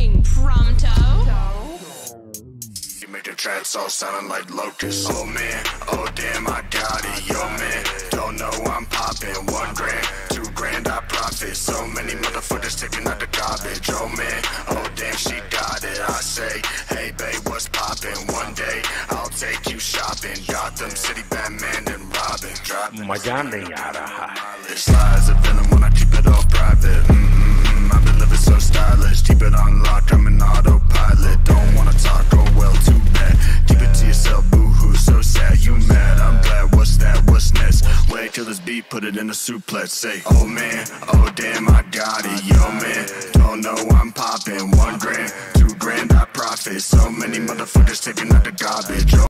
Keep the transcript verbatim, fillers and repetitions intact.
speaking pronto. You make the tracks all sounding like locusts. Oh man, oh damn, I got it. Yo man, don't know I'm popping. One grand, two grand, I profit. So many motherfuckers taking out the garbage. Oh man, oh damn, she got it. I say, hey babe, what's poppin'? One day, I'll take you shopping. Gotham City, Batman and Robin. Dropping. मजा नहीं आ रहा है. Slides of venom when I keep it all private. Mm-mm-mm, I've been living so stylish. Keep it on lock, I'm an autopilot. Don't wanna talk, oh well, too bad. Keep it to yourself, boo-hoo, so sad. You mad, I'm glad, what's that, what's next? Wait till this beat, put it in a suplex. Say, oh man, oh damn, I got it. Yo man, don't know I'm popping. One grand, two grand, I profit. So many motherfuckers taking out the garbage.